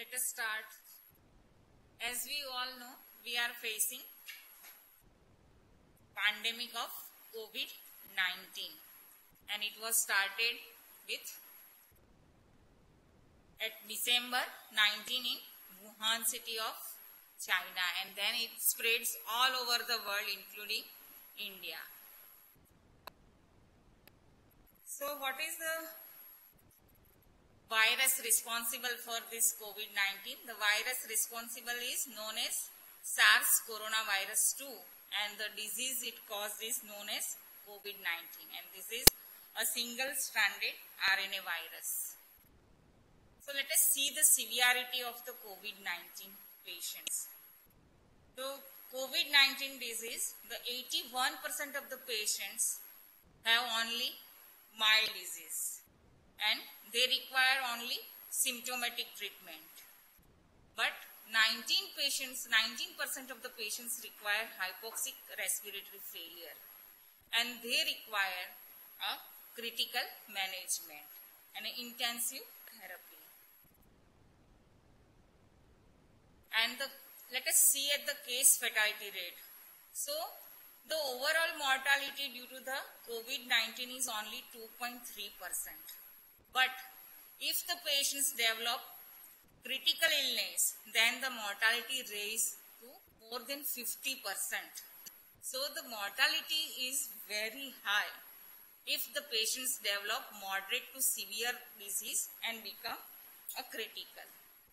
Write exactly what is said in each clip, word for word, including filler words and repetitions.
Let us start. As we all know, we are facing pandemic of COVID nineteen, and it was started with at December nineteenth in Wuhan city of China, and then it spreads all over the world including India. So what is the virus responsible for this COVID nineteen? The virus responsible is known as SARS coronavirus two, and the disease it caused is known as COVID nineteen, and this is a single stranded R N A virus. So let us see the severity of the COVID nineteen patients. So COVID nineteen disease, the eighty-one percent of the patients have only mild disease and they require only symptomatic treatment. But nineteen patients, nineteen percent of the patients require hypoxic respiratory failure, and they require a critical management and an intensive therapy. And the, let us see at the case fatality rate. So the overall mortality due to the COVID nineteen is only two point three percent. But if the patients develop critical illness, then the mortality raise to more than fifty percent. So the mortality is very high if the patients develop moderate to severe disease and become a critical.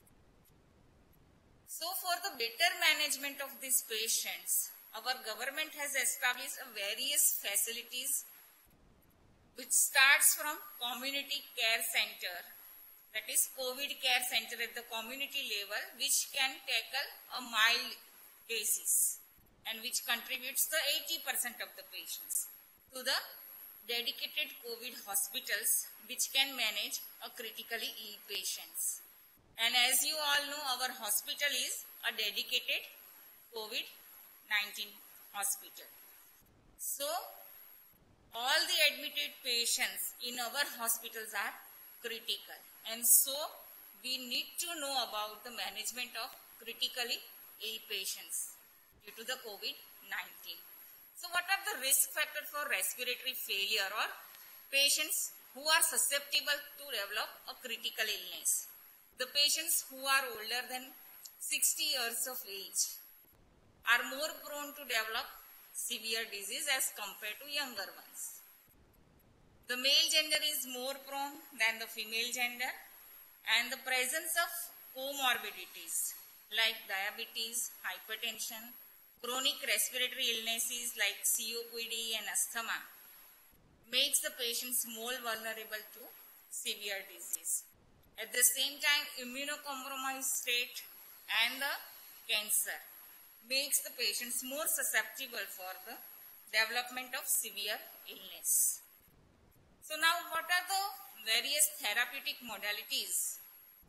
So for the better management of these patients, our government has established a various facilities which starts from community care center, that is COVID care center at the community level, which can tackle a mild cases and which contributes the eighty percent of the patients, to the dedicated COVID hospitals which can manage a critically ill patients. And as you all know, our hospital is a dedicated COVID nineteen hospital. So all the admitted patients in our hospitals are critical, and so we need to know about the management of critically ill patients due to the COVID nineteen. So what are the risk factors for respiratory failure or patients who are susceptible to develop a critical illness? The patients who are older than sixty years of age are more prone to develop severe disease as compared to younger ones. The male gender is more prone than the female gender, and the presence of comorbidities like diabetes, hypertension, chronic respiratory illnesses like C O P D and asthma makes the patients more vulnerable to severe disease. At the same time, immunocompromised state and the cancer makes the patients more susceptible for the development of severe illness. So now what are the various therapeutic modalities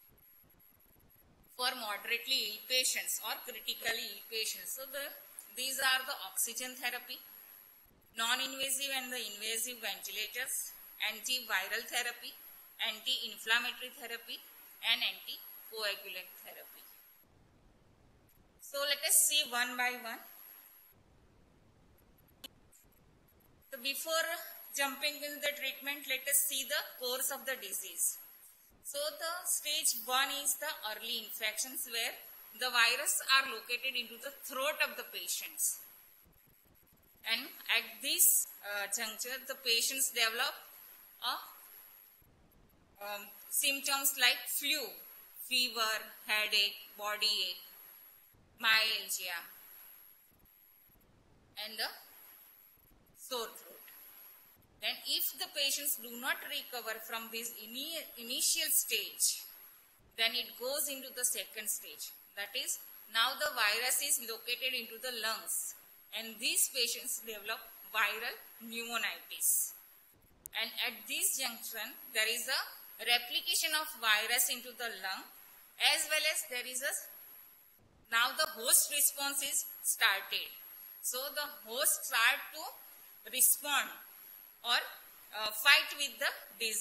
for moderately ill patients or critically ill patients? So the, these are the oxygen therapy, non-invasive and the invasive ventilators, antiviral therapy, anti-inflammatory therapy and anticoagulant therapy. So let us see one by one. So before jumping into the treatment, let us see the course of the disease. So the stage one is the early infections, where the virus are located into the throat of the patients. And at this uh, juncture, the patients develop a Um, symptoms like flu, fever, headache, body ache, myalgia, and the sore throat. Then if the patients do not recover from this ini initial stage, then it goes into the second stage. That is, now the virus is located into the lungs, and these patients develop viral pneumonitis. And at this junction, there is a replication of virus into the lung, as well as there is a, now the host response is started. So the host start to respond or uh, fight with the disease.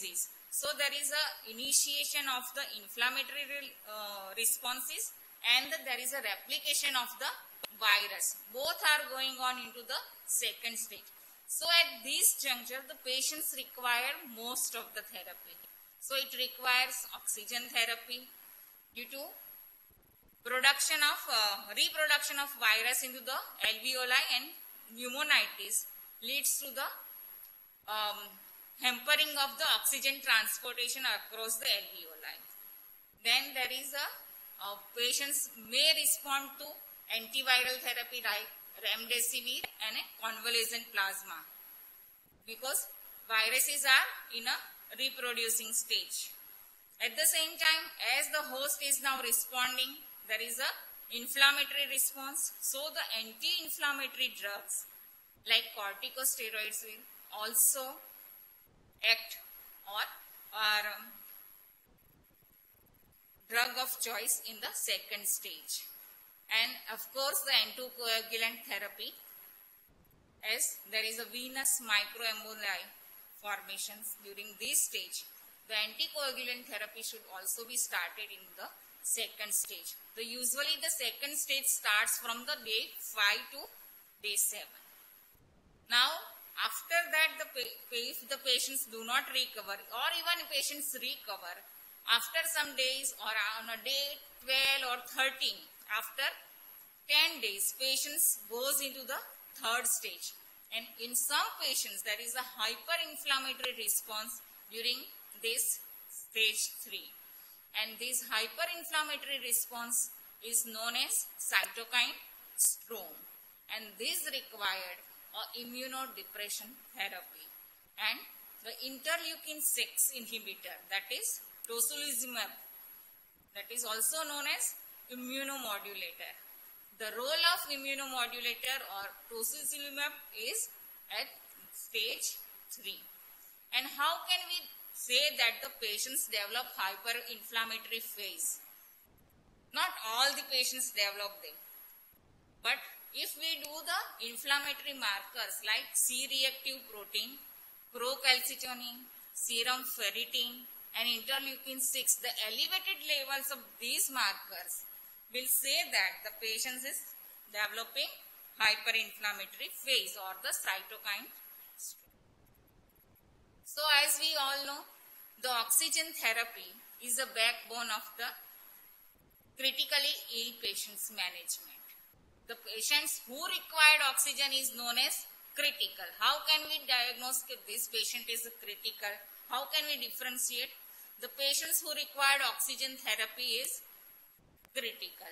So there is a initiation of the inflammatory uh, responses and there is a replication of the virus. Both are going on into the second stage. So at this juncture, the patients require most of the therapy. So it requires oxygen therapy due to production of uh, reproduction of virus into the alveoli, and pneumonitis leads to the um, hampering of the oxygen transportation across the alveoli. Then there is a uh, patients may respond to antiviral therapy like remdesivir and a convalescent plasma because viruses are in a reproducing stage. At the same time, as the host is now responding, there is a inflammatory response. So the anti-inflammatory drugs like corticosteroids will also act or are um, drug of choice in the second stage. And of course the anticoagulant therapy, as there is a venous microemboli formations during this stage, the anticoagulant therapy should also be started in the second stage. The usually the second stage starts from the day five to day seven. Now after that, the if the patients do not recover or even patients recover after some days or on a day twelve or thirteen, after ten days, patients goes into the third stage. And in some patients, there is a hyperinflammatory response during this stage three. And this hyperinflammatory response is known as cytokine storm. And this required a immunodepression therapy. And the interleukin six inhibitor, that is tocilizumab, that is also known as immunomodulator. The role of immunomodulator or tocilizumab is at stage three. And how can we say that the patients develop hyperinflammatory phase? Not all the patients develop them. But if we do the inflammatory markers like C-reactive protein, procalcitonin, serum ferritin and interleukin six, the elevated levels of these markers will say that the patient is developing hyperinflammatory phase or the cytokine storm. So as we all know, the oxygen therapy is a backbone of the critically ill patients management. The patients who required oxygen is known as critical. How can we diagnose if this patient is critical? How can we differentiate? The patients who required oxygen therapy is critical.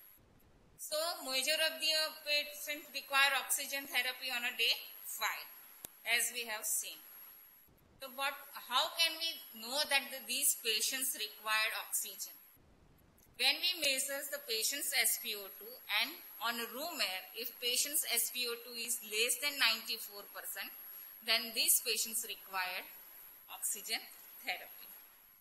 So major of the patients require oxygen therapy on a day five, as we have seen. So but how can we know that the, these patients required oxygen? When we measure the patient's S p O two and on room air, if patient's S p O two is less than ninety-four percent, then these patients require oxygen therapy.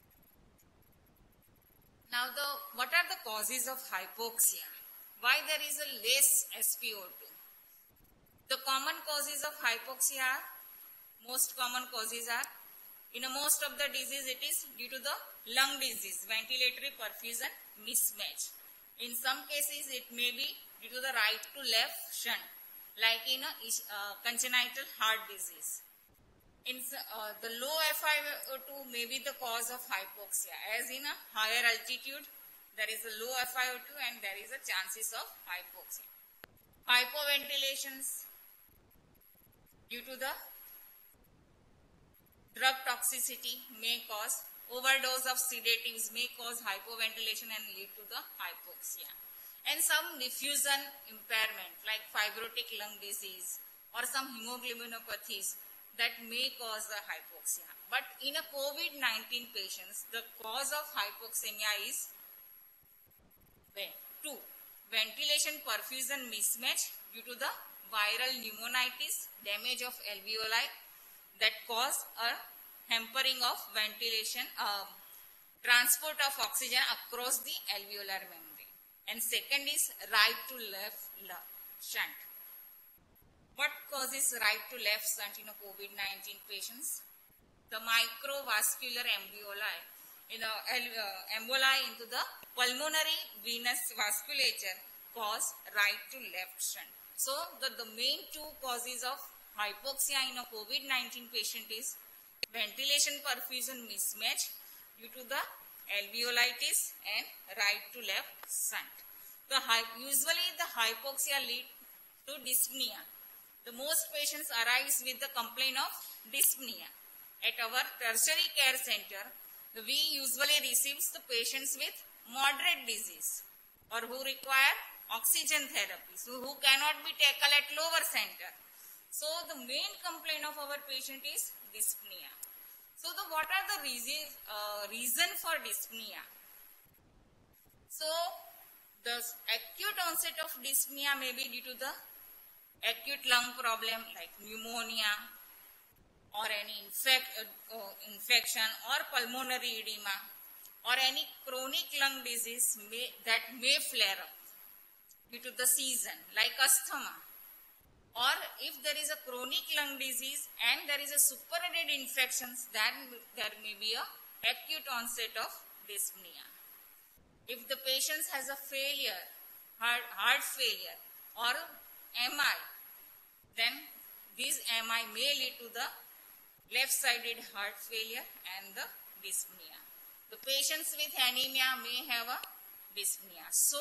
Now, the what are the causes of hypoxia? Why there is a less S p O two? The common causes of hypoxia are, most common causes are, in a most of the disease it is due to the lung disease, ventilatory perfusion mismatch. In some cases it may be due to the right to left shunt, like in a uh, congenital heart disease. In uh, the low F i O two may be the cause of hypoxia, as in a higher altitude there is a low F i O two and there is a chances of hypoxia. Hypoventilations due to the drug toxicity may cause, overdose of sedatives may cause hypoventilation and lead to the hypoxia. And some diffusion impairment like fibrotic lung disease or some hemoglobinopathies that may cause the hypoxia. But in a COVID nineteen patients, the cause of hypoxemia is two. Ventilation perfusion mismatch due to the viral pneumonitis, damage of alveoli that cause a hampering of ventilation, uh, transport of oxygen across the alveolar membrane. And second is right to left shunt. What causes right to left shunt in a COVID nineteen patients? the microvascular emboli, you know, uh, emboli into the pulmonary venous vasculature cause right to left shunt. So the, the main two causes of hypoxia in a COVID nineteen patient is ventilation perfusion mismatch due to the alveolitis and right to left shunt. The usually the hypoxia lead to dyspnea. The most patients arise with the complaint of dyspnea. At our tertiary care center, we usually receive the patients with moderate disease or who require oxygen therapy, so who cannot be tackled at lower center. So the main complaint of our patient is dyspnea. So the what are the reason, uh, reason for dyspnea? So the acute onset of dyspnea may be due to the acute lung problem like pneumonia or any infect, uh, uh, infection or pulmonary edema or any chronic lung disease may, that may flare up due to the season like asthma, or if there is a chronic lung disease and there is a superadded infections, then there may be a acute onset of dyspnea. If the patient has a failure, heart, heart failure or M I, then this M I may lead to the left-sided heart failure and the dyspnea. The patients with anemia may have a dyspnea. So,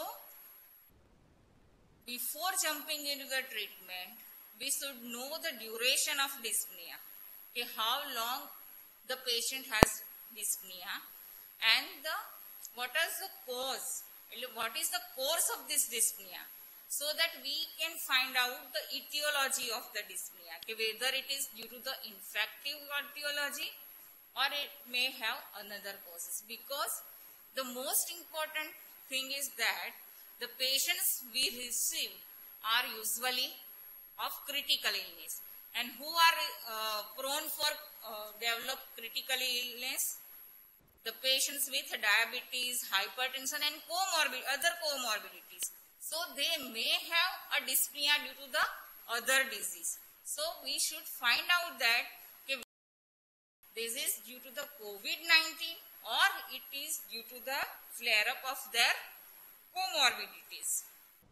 before jumping into the treatment, we should know the duration of dyspnea, okay, how long the patient has dyspnea and the, what is the cause, what is the course of this dyspnea, so that we can find out the etiology of the dyspnea, okay, whether it is due to the infective etiology or it may have another causes. Because the most important thing is that the patients we receive are usually of critical illness, and who are uh, prone for uh, develop critical illness, the patients with diabetes, hypertension and comorbid, other comorbidities. So they may have a dyspnea due to the other disease. So we should find out that if this is due to the COVID nineteen or it is due to the flare-up of their comorbidities.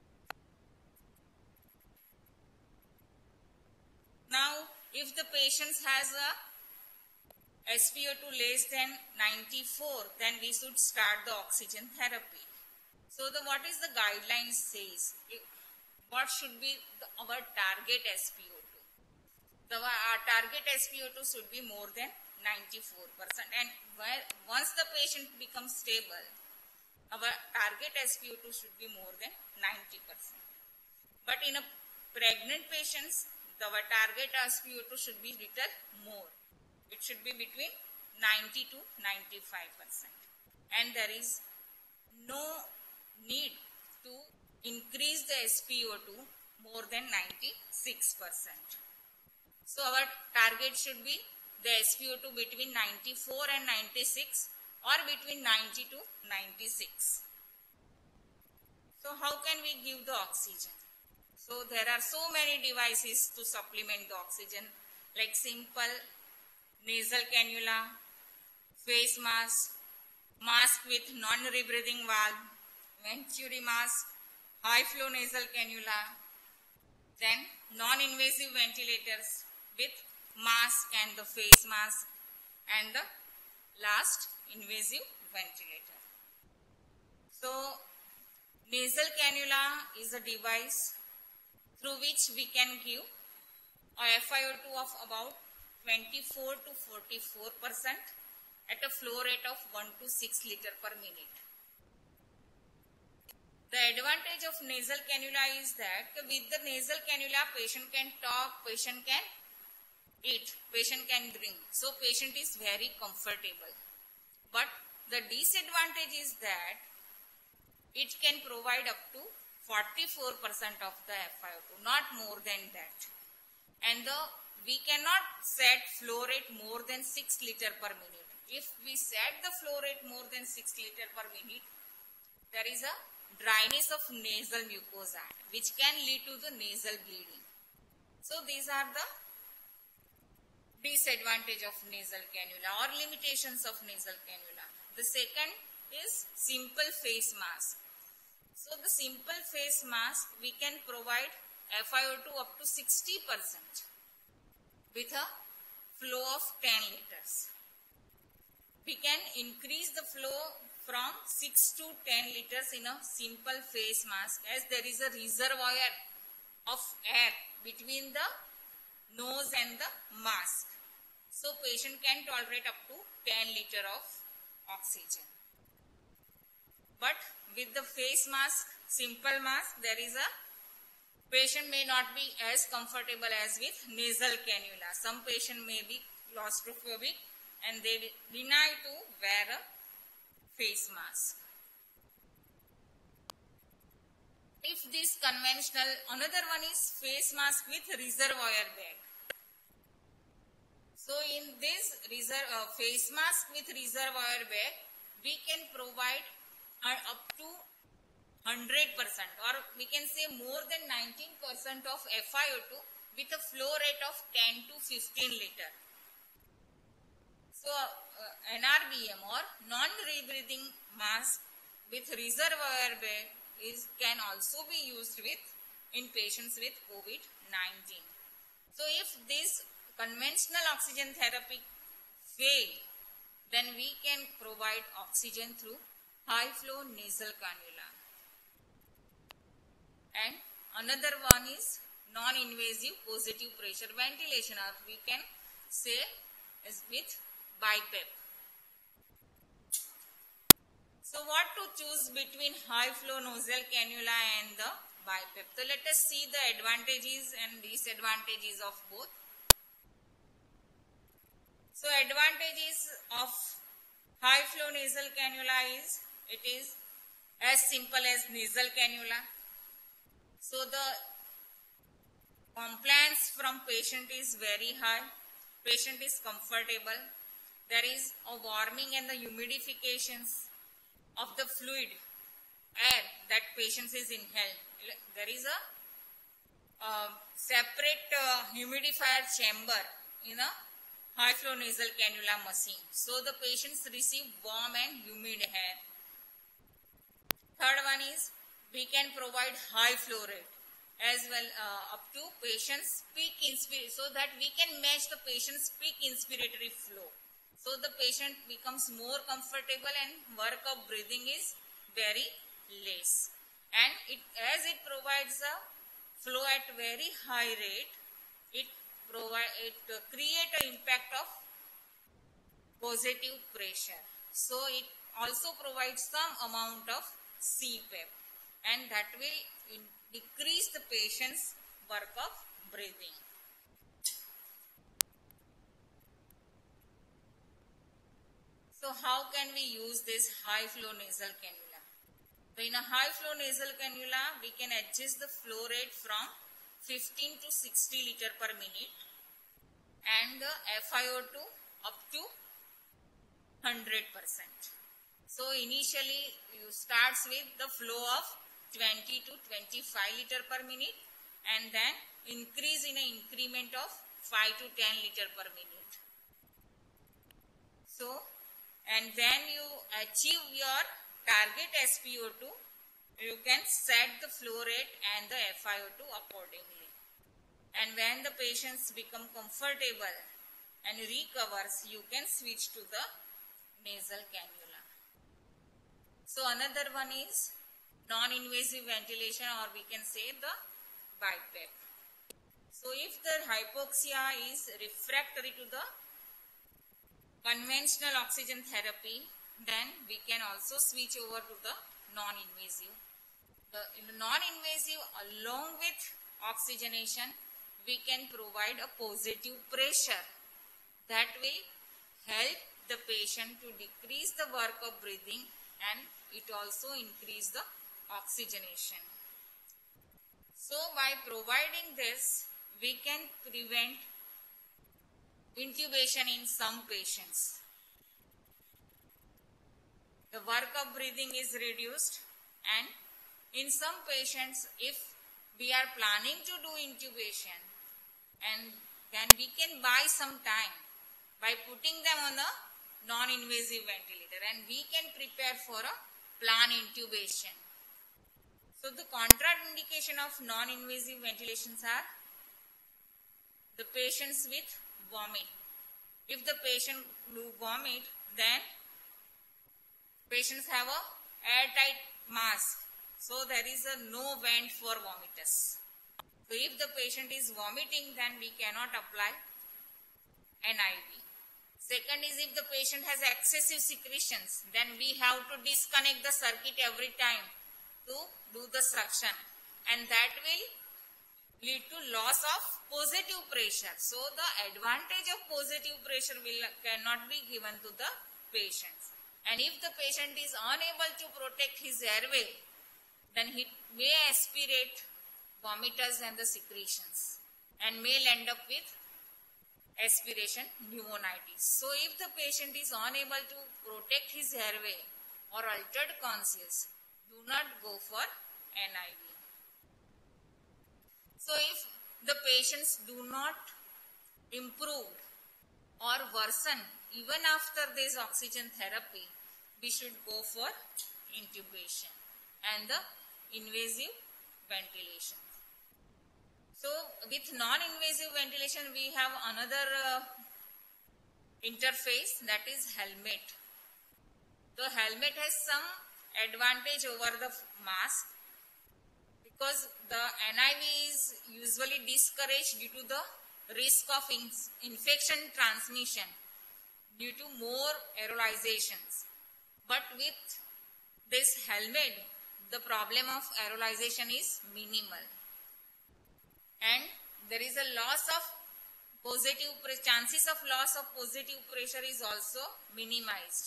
Now, if the patient has a S p O two less than ninety-four, then we should start the oxygen therapy. So, the what is the guidelines says? What should be the, our target S P O two? The our target S P O two should be more than ninety-four percent, and where, once the patient becomes stable, our target S P O two should be more than ninety percent. But in a pregnant patients, our target S P O two should be little more. It should be between ninety to ninety-five percent. And there is no need to increase the S P O two more than ninety-six percent. So our target should be the S P O two between ninety-four and ninety-six or between ninety to ninety-six. So how can we give the oxygen? So there are so many devices to supplement the oxygen, like simple nasal cannula, face mask, mask with non-rebreathing valve, Venturi mask, high flow nasal cannula, then non-invasive ventilators with mask and the face mask, and the last invasive ventilator. So nasal cannula is a device through which we can give a F i O two of about twenty-four to forty-four percent at a flow rate of one to six liter per minute. The advantage of nasal cannula is that with the nasal cannula, patient can talk, patient can eat, patient can drink. So patient is very comfortable. But the disadvantage is that it can provide up to forty-four percent of the F i O two, not more than that. And the we cannot set flow rate more than six liter per minute. If we set the flow rate more than six liter per minute, there is a dryness of nasal mucosa which can lead to the nasal bleeding. So these are the disadvantage of nasal cannula or limitations of nasal cannula. The second is simple face mask. So the simple face mask, we can provide F i O two up to sixty percent with a flow of ten liters. We can increase the flow from six to ten liters in a simple face mask, as there is a reservoir of air between the nose and the mask. So patient can tolerate up to ten liter of oxygen. But with the face mask, simple mask, there is a patient may not be as comfortable as with nasal cannula. Some patient may be claustrophobic and they deny to wear a face mask. If this conventional, another one is face mask with reservoir bag. So in this reserve, uh, face mask with reservoir bag, we can provide uh, up to one hundred percent, or we can say more than nineteen percent of F i O two with a flow rate of ten to fifteen liter. So uh, N R B M or non-rebreathing mask with reservoir bag is can also be used with in patients with COVID nineteen. So if this conventional oxygen therapy fail, then we can provide oxygen through high flow nasal cannula. And another one is non-invasive positive pressure ventilation, or we can say is with BiPAP. So what to choose between high flow nasal cannula and the BiPAP? So let us see the advantages and disadvantages of both. So advantages of high flow nasal cannula is, it is as simple as nasal cannula. So the compliance from patient is very high. Patient is comfortable. There is a warming and the humidifications of the fluid air that patient is inhaled. There is a uh, separate uh, humidifier chamber in a high flow nasal cannula machine. So the patients receive warm and humid air. Third one is, we can provide high flow rate as well uh, up to patient's peak inspiratory, so that we can match the patient's peak inspiratory flow. So the patient becomes more comfortable and work of breathing is very less. And it, as it provides a flow at very high rate, it provide it uh, create an impact of positive pressure. So it also provides some amount of C PAP, and that will in, decrease the patient's work of breathing. So how can we use this high flow nasal cannula? So in a high flow nasal cannula, we can adjust the flow rate from fifteen to sixty liter per minute and the F i O two up to one hundred percent. So initially you starts with the flow of twenty to twenty-five liter per minute and then increase in an increment of five to ten liter per minute. So, and when you achieve your target S p O two, you can set the flow rate and the F i O two accordingly. And when the patients become comfortable and recovers, you can switch to the nasal cannula. So another one is non-invasive ventilation, or we can say the BiPAP. So if the hypoxia is refractory to the conventional oxygen therapy, then we can also switch over to the non-invasive. The in the non-invasive, along with oxygenation, we can provide a positive pressure that will help the patient to decrease the work of breathing, and it also increase the oxygenation. So by providing this, we can prevent intubation in some patients. The work of breathing is reduced, and in some patients, if we are planning to do intubation, and then we can buy some time by putting them on a non-invasive ventilator, and we can prepare for a plan intubation. So the contraindication of non-invasive ventilations are the patients with vomit. If the patient do vomit, then patients have a airtight mask, so there is a no vent for vomiters. So if the patient is vomiting, then we cannot apply N I V. Second is, if the patient has excessive secretions, then we have to disconnect the circuit every time to do the suction, and that will lead to loss of positive pressure. So the advantage of positive pressure will cannot be given to the patients. And if the patient is unable to protect his airway, then he may aspirate vomiters and the secretions, and may end up with aspiration pneumonitis. So if the patient is unable to protect his airway or altered conscious, do not go for N I V. So if the patients do not improve or worsen even after this oxygen therapy, we should go for intubation and the invasive ventilation. So with non-invasive ventilation, we have another uh, interface, that is helmet. The helmet has some advantage over the mask, because the N I V is usually discouraged due to the risk of in infection transmission due to more aerolizations. But with this helmet, the problem of aerolization is minimal, and there is a loss of positive chances of loss of positive pressure is also minimized.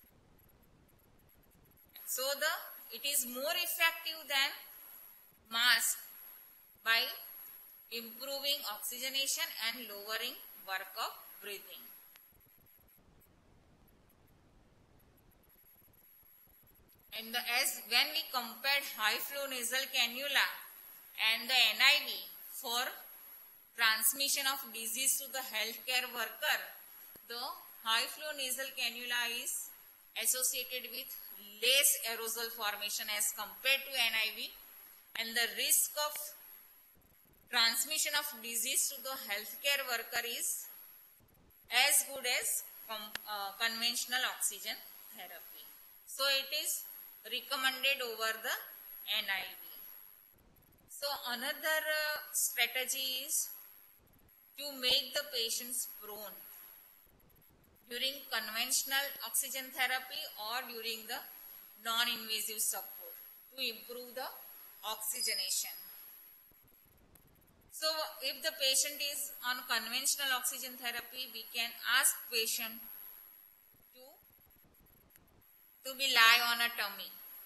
So the it is more effective than mask by improving oxygenation and lowering work of breathing. And the, as when we compared high flow nasal cannula and the N I V for transmission of disease to the healthcare worker, the high flow nasal cannula is associated with less aerosol formation as compared to N I V, and the risk of transmission of disease to the healthcare worker is as good as com, uh, conventional oxygen therapy. So it is recommended over the N I V. So another uh, strategy is to make the patients prone during conventional oxygen therapy or during the non-invasive support to improve the oxygenation. So if the patient is on conventional oxygen therapy, we can ask patient to, to be lie on a tummy.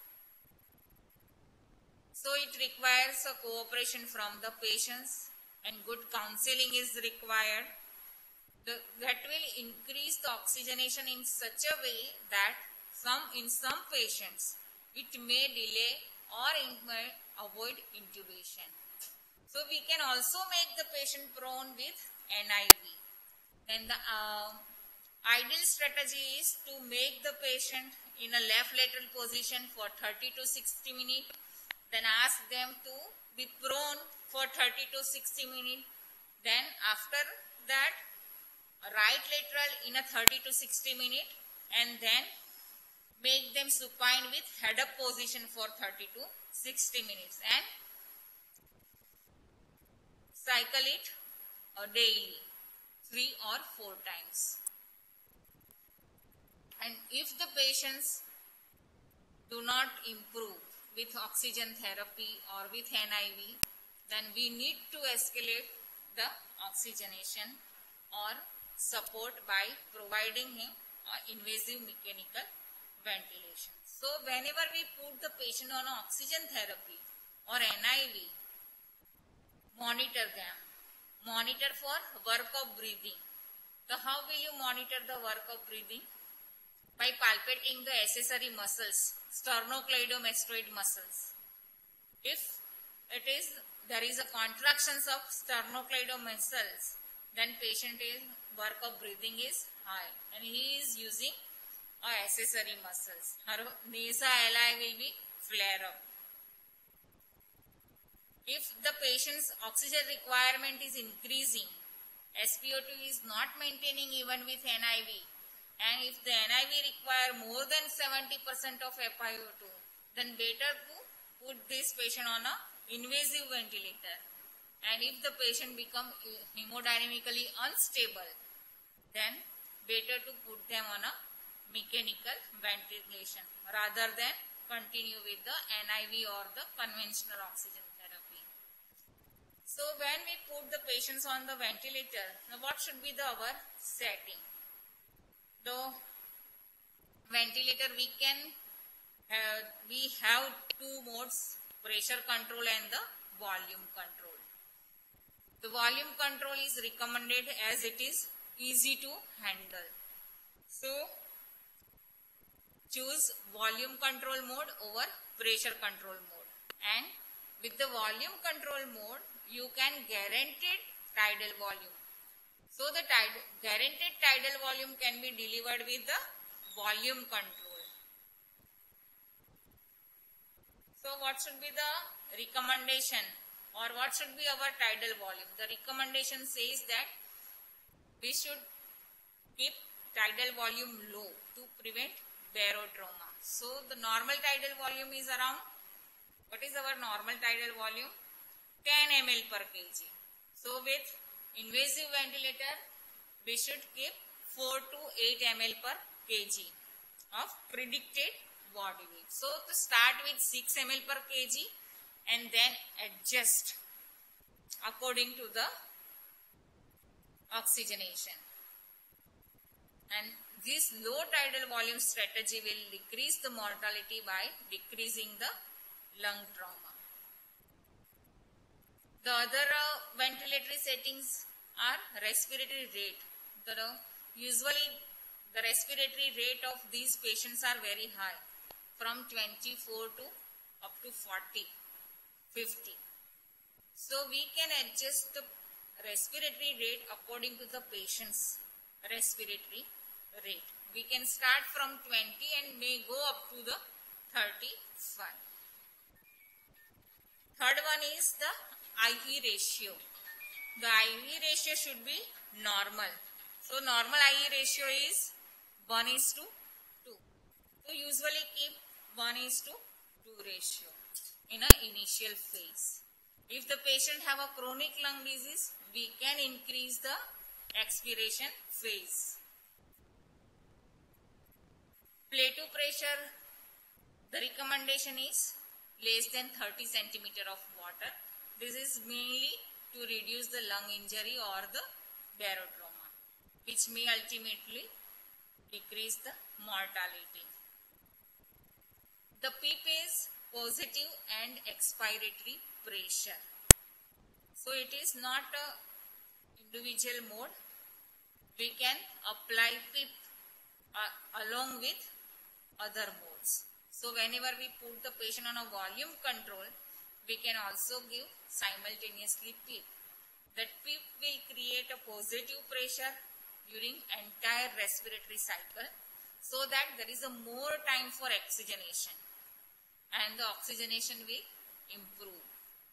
So it requires a cooperation from the patients, and good counseling is required. The, that will increase the oxygenation in such a way that some in some patients it may delay or it may avoid intubation. So we can also make the patient prone with N I V. Then the uh, ideal strategy is to make the patient in a left lateral position for thirty to sixty minutes. Then ask them to be prone for thirty to sixty minutes. Then after that, right lateral in a thirty to sixty minutes, and then make them supine with head up position for thirty to sixty minutes, and cycle it uh, daily, three or four times. And if the patients do not improve with oxygen therapy or with N I V, then we need to escalate the oxygenation or support by providing him uh, invasive mechanical ventilation. So whenever we put the patient on oxygen therapy or N I V, monitor them. Monitor for work of breathing. So how will you monitor the work of breathing? By palpating the accessory muscles, sternocleidomastoid muscles. If it is there is a contractions of sternocleidomastoid muscles, then patient is work of breathing is high and he is using uh, accessory muscles. Her nasal will be flare up. If the patient's oxygen requirement is increasing, S p O two is not maintaining even with N I V, and if the N I V require more than seventy percent of F i O two, then better to put this patient on a invasive ventilator. And if the patient become hemodynamically unstable, then better to put them on a mechanical ventilation rather than continue with the N I V or the conventional oxygen therapy. So when we put the patients on the ventilator, now what should be the our setting? The ventilator we can have, we have two modes, pressure control and the volume control. The volume control is recommended as it is easy to handle. So choose volume control mode over pressure control mode, and with the volume control mode you can guaranteed tidal volume. So the tide, guaranteed tidal volume can be delivered with the volume control. So what should be the recommendation, or what should be our tidal volume? The recommendation says that we should keep tidal volume low to prevent barotrauma. So the normal tidal volume is around, what is our normal tidal volume? ten milliliters per kg. So with invasive ventilator, we should keep four to eight milliliters per kg of predicted body weight. So to start with six milliliters per kg and then adjust according to the oxygenation. And this low tidal volume strategy will decrease the mortality by decreasing the lung trauma. The other uh, ventilatory settings are respiratory rate. The, uh, usually the respiratory rate of these patients are very high, from twenty-four to up to forty, fifty. So we can adjust the respiratory rate according to the patient's respiratory rate. We can start from twenty and may go up to the thirty-five. Third one is the I E ratio. The I E ratio should be normal. So normal I E ratio is one is to two. So usually keep one is to two ratio in an initial phase. If the patient have a chronic lung disease, we can increase the expiration phase. Plateau pressure, the recommendation is less than thirty centimeters of water. This is mainly to reduce the lung injury or the barotrauma, which may ultimately decrease the mortality. The P E P is positive and expiratory pressure. So it is not a individual mode. We can apply P E P uh, along with other modes. So whenever we put the patient on a volume control, we can also give simultaneously P E P. That P E P will create a positive pressure during entire respiratory cycle, so that there is a more time for oxygenation and the oxygenation will improve.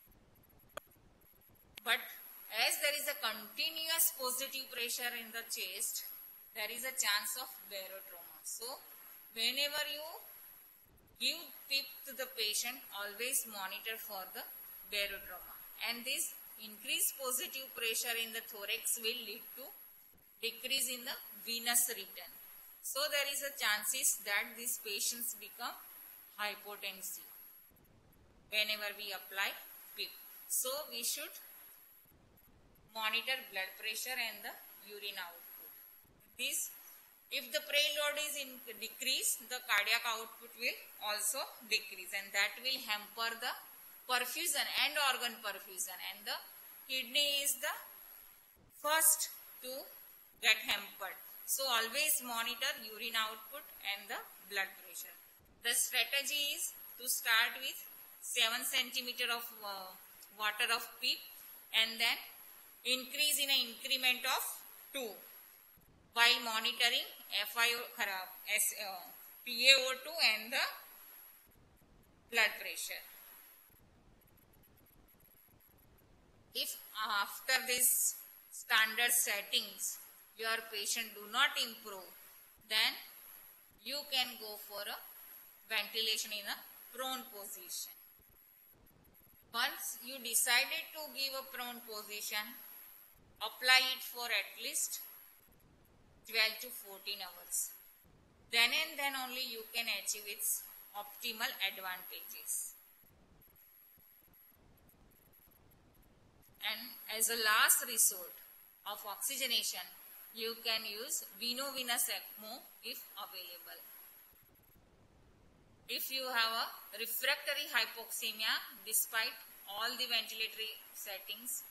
But as there is a continuous positive pressure in the chest, there is a chance of barotrauma. So whenever you give P E P to the patient, always monitor for the barotrauma. And this increased positive pressure in the thorax will lead to decrease in the venous return. So there is a chances that these patients become hypotensive whenever we apply P E P. So we should monitor blood pressure and the urine output. This, if the preload is in decrease, the cardiac output will also decrease, and that will hamper the perfusion and organ perfusion, and the kidney is the first to get hampered. So always monitor urine output and the blood pressure. The strategy is to start with seven centimeters of uh, water of P E P and then increase in an increment of two. monitoring F I O, uh, P A O two and the blood pressure. If after these standard settings your patient do not improve, then you can go for a ventilation in a prone position. Once you decided to give a prone position, apply it for at least twelve to fourteen hours. Then and then only you can achieve its optimal advantages. And as a last resort of oxygenation, you can use veno-venous ECMO if available. If you have a refractory hypoxemia despite all the ventilatory settings,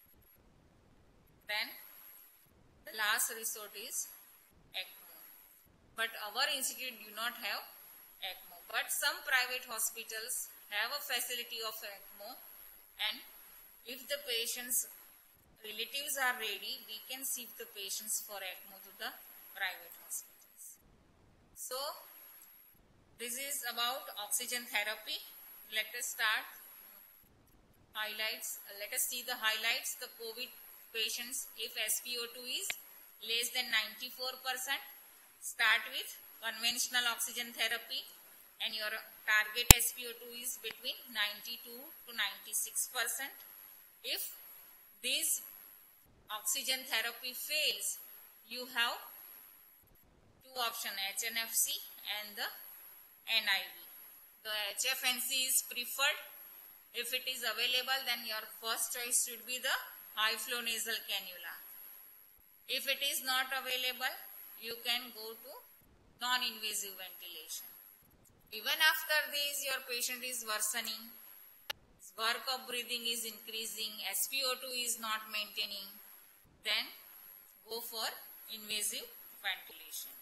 then the last resort is ECMO. But our institute do not have ECMO. But some private hospitals have a facility of ECMO, and if the patient's relatives are ready, we can shift the patients for ECMO to the private hospitals. So, this is about oxygen therapy. Let us start. Highlights. Let us see the highlights. The COVID patients, if S p O two is less than ninety-four percent, start with conventional oxygen therapy, and your target S p O two is between ninety-two to ninety-six percent. If this oxygen therapy fails, you have two options, H N F C and the N I V. The H F N C is preferred. If it is available, then your first choice should be the high flow nasal cannula. If it is not available, you can go to non-invasive ventilation. Even after this, your patient is worsening, work of breathing is increasing, S p O two is not maintaining, then go for invasive ventilation.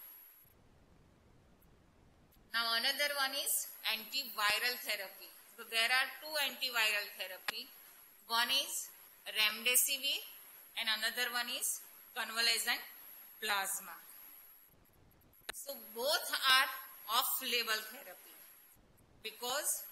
Now another one is antiviral therapy. So there are two antiviral therapy. One is remdesivir and another one is convalescent plasma. So both are off-label therapy because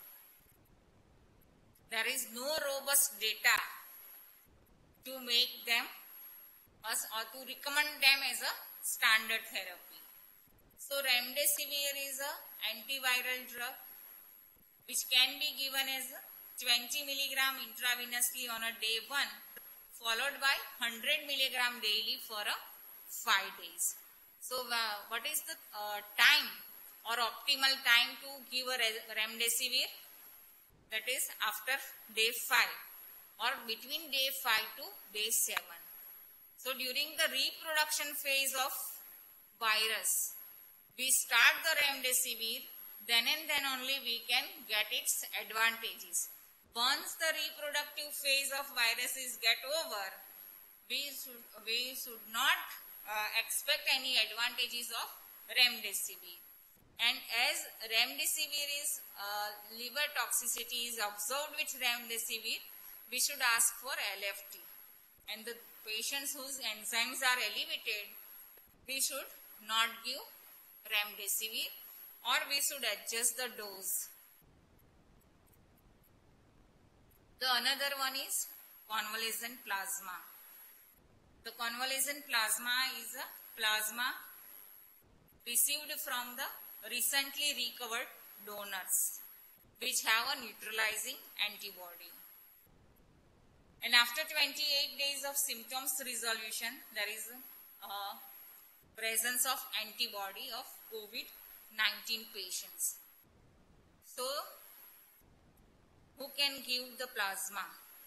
there is no robust data to make them as or to recommend them as a standard therapy. So remdesivir is a antiviral drug which can be given as twenty milligram intravenously on a day one, followed by one hundred milligram daily for a five days. So uh, what is the uh, time or optimal time to give a remdesivir? That is after day five or between day five to day seven. So during the reproduction phase of virus, we start the remdesivir, then and then only we can get its advantages. Once the reproductive phase of virus is get over, we should, we should not uh, expect any advantages of remdesivir. And as remdesivir is uh, liver toxicity is observed with remdesivir, we should ask for L F T. And the patients whose enzymes are elevated, we should not give remdesivir or we should adjust the dose. The another one is convalescent plasma. The convalescent plasma is a plasma received from the recently recovered donors which have a neutralizing antibody. And after twenty-eight days of symptoms resolution, there is a presence of antibody of COVID nineteen patients. So, who can give the plasma?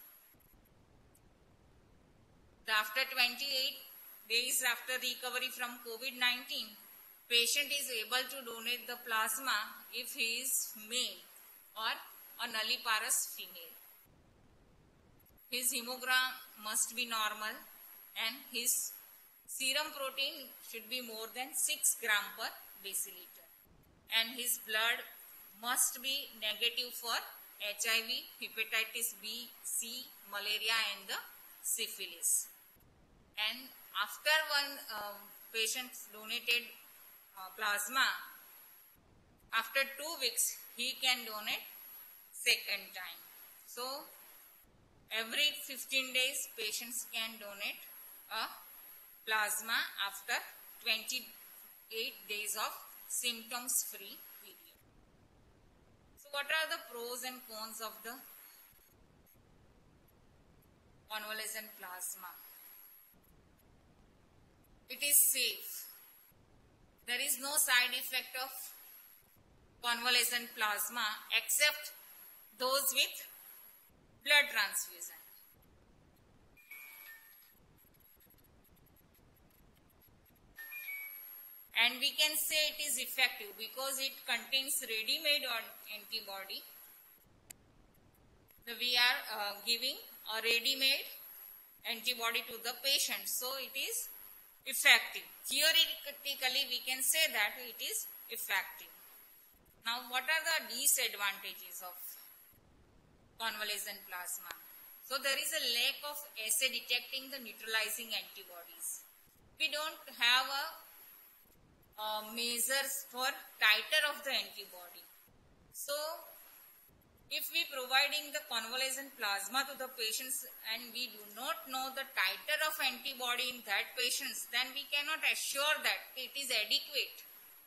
After twenty-eight days after recovery from COVID nineteen, patient is able to donate the plasma if he is male or a nulliparous female. His hemogram must be normal and his serum protein should be more than six gram per deciliter. And his blood must be negative for H I V, hepatitis B, C, malaria and the syphilis. And after one uh, patient donated uh, plasma, after two weeks he can donate second time. So every fifteen days patients can donate a plasma after twenty-eight days of symptoms free period. So what are the pros and cons of the convalescent plasma? It is safe. There is no side effect of convalescent plasma except those with blood transfusion. And we can say it is effective because it contains ready-made antibody. We are uh, giving a ready-made antibody to the patient, so it is effective. Theoretically, we can say that it is effective. Now, what are the disadvantages of convalescent plasma? So, there is a lack of assay detecting the neutralizing antibodies. We don't have a Uh, measures for titer of the antibody. So, if we providing the convalescent plasma to the patients and we do not know the titer of antibody in that patients, then we cannot assure that it is adequate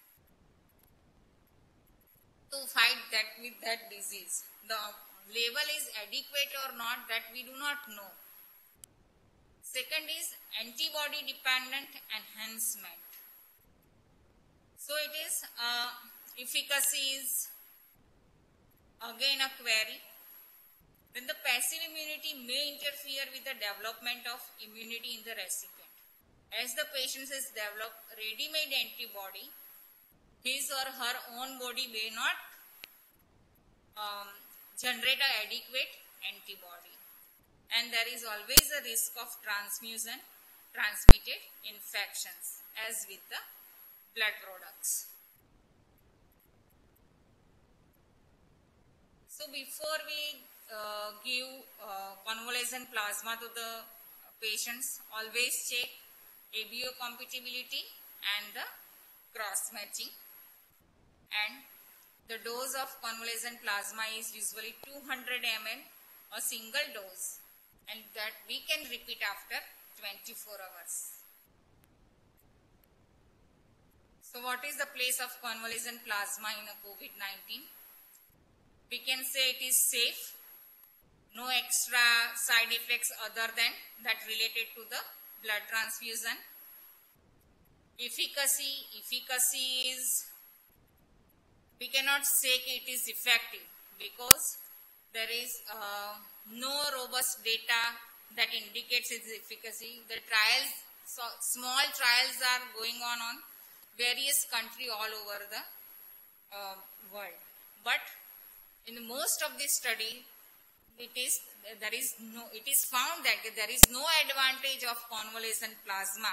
to fight that with that disease. The level is adequate or not, that we do not know. Second is antibody dependent enhancement. So it is uh, efficacy is again a query. Then the passive immunity may interfere with the development of immunity in the recipient. As the patient has developed ready-made antibody, his or her own body may not um, generate an adequate antibody. And there is always a risk of transfusion transmitted infections as with the blood products. So before we uh, give uh, convalescent plasma to the patients, always check A B O compatibility and the cross matching. And the dose of convalescent plasma is usually two hundred milliliters, a single dose, and that we can repeat after twenty-four hours. So what is the place of convalescent plasma in a COVID nineteen? We can say it is safe, no extra side effects other than that related to the blood transfusion. Efficacy, efficacy is, we cannot say it is effective because there is uh, no robust data that indicates its efficacy. The trials, so small trials are going on on various countries all over the uh, world, but in most of this study, it is there is no it is found that there is no advantage of convalescent plasma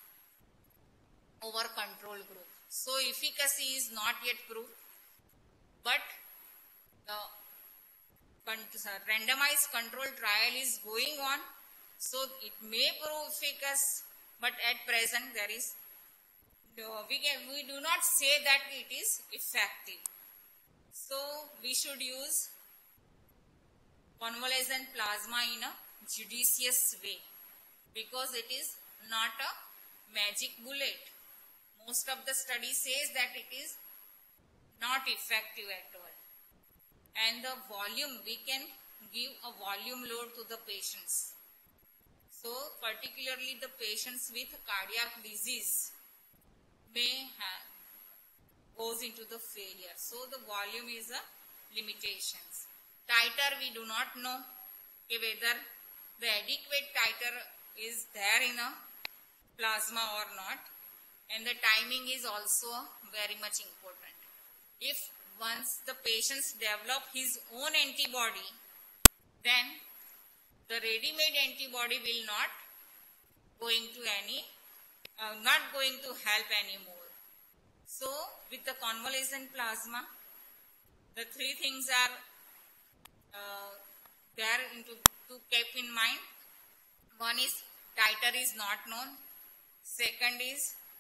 over control group. So efficacy is not yet proved, but the randomized control trial is going on, so it may prove efficacy, but at present there is We, can, we do not say that it is effective. So we should use convalescent plasma in a judicious way because it is not a magic bullet. Most of the study says that it is not effective at all. And the volume, we can give a volume load to the patients. So particularly the patients with cardiac disease may have goes into the failure. So the volume is a limitations. Titer, we do not know whether the adequate titer is there in a plasma or not, and the timing is also very much important. If once the patients develop his own antibody, then the ready-made antibody will not going to any Uh, not going to help anymore. So with the convalescent plasma, the three things are uh, there into, to keep in mind. One is titer is not known. Second is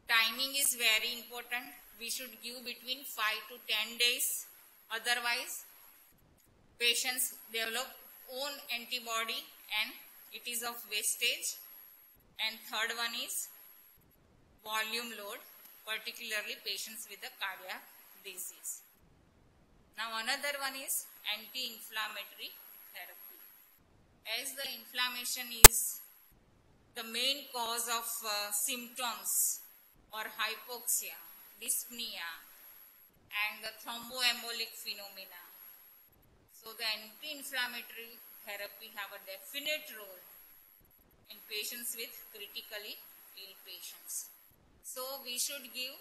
timing is very important. We should give between five to ten days. Otherwise, patients develop own antibody and it is of wastage. And third one is volume load, particularly patients with a cardiac disease. Now another one is anti-inflammatory therapy. As the inflammation is the main cause of uh, symptoms or hypoxia, dyspnea and the thromboembolic phenomena. So the anti-inflammatory therapy have a definite role in patients with critically ill patients. So we should give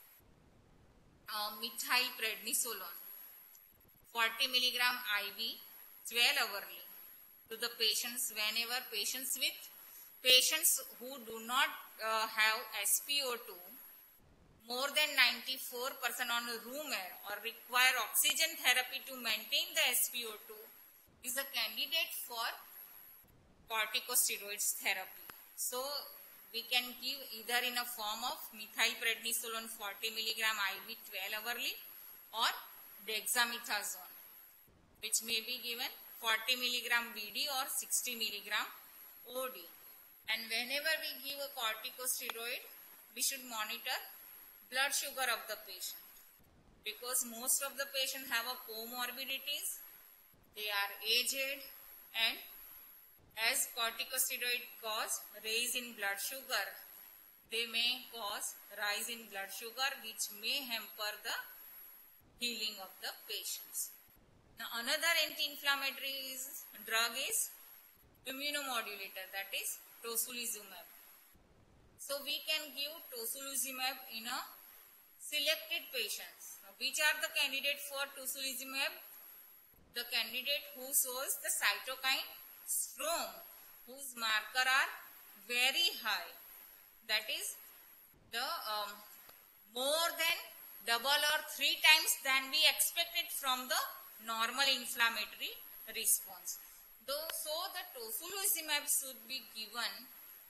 uh, methylprednisolone forty milligram I V twelve hourly to the patients whenever patients with patients who do not uh, have S p O two more than ninety-four percent on room air or require oxygen therapy to maintain the S p O two is a candidate for corticosteroids therapy. So we can give either in a form of methylprednisolone forty milligram I V twelve hourly or dexamethasone, which may be given forty milligram B D or sixty milligram O D. And whenever we give a corticosteroid, we should monitor blood sugar of the patient, because most of the patients have a comorbidities, they are aged, and as corticosteroid cause rise in blood sugar, they may cause rise in blood sugar which may hamper the healing of the patients. Now another anti-inflammatory drug is immunomodulator, that is tocilizumab. So we can give tocilizumab in a selected patients. Now, which are the candidate for tocilizumab? The candidate who shows the cytokine storm, whose marker are very high, that is the um, more than double or three times than we expected from the normal inflammatory response. Though, so the tocilizumab should be given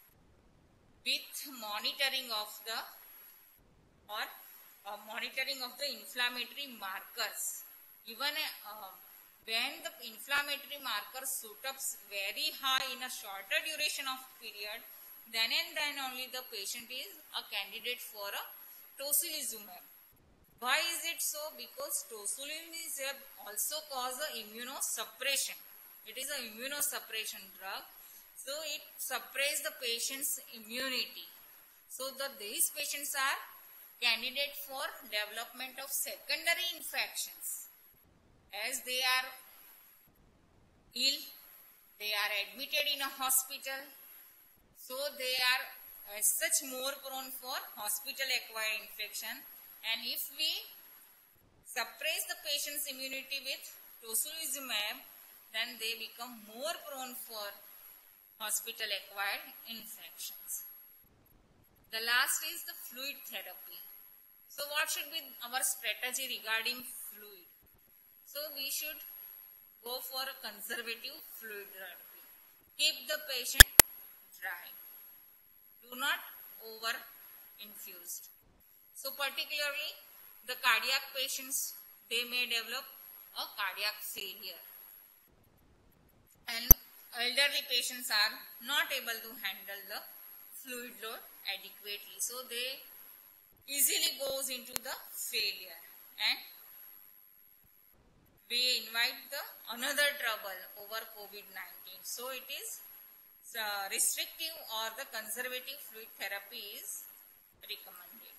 with monitoring of the or uh, monitoring of the inflammatory markers. Even uh, when the inflammatory markers shoot up very high in a shorter duration of period, then and then only the patient is a candidate for a tocilizumab. Why is it so? Because tocilizumab also causes immunosuppression. It is an immunosuppression drug. So it suppresses the patient's immunity. So that these patients are candidate for development of secondary infections. As they are ill, they are admitted in a hospital. So they are as such more prone for hospital acquired infection. And if we suppress the patient's immunity with tocilizumab, then they become more prone for hospital acquired infections. The last is the fluid therapy. So what should be our strategy regarding fluid? So we should go for a conservative fluid therapy. Keep the patient dry. Do not over infused. So particularly the cardiac patients, they may develop a cardiac failure. And elderly patients are not able to handle the fluid load adequately. So they easily goes into the failure. And we invite the another trouble over COVID nineteen. So it is uh, restrictive or the conservative fluid therapy is recommended.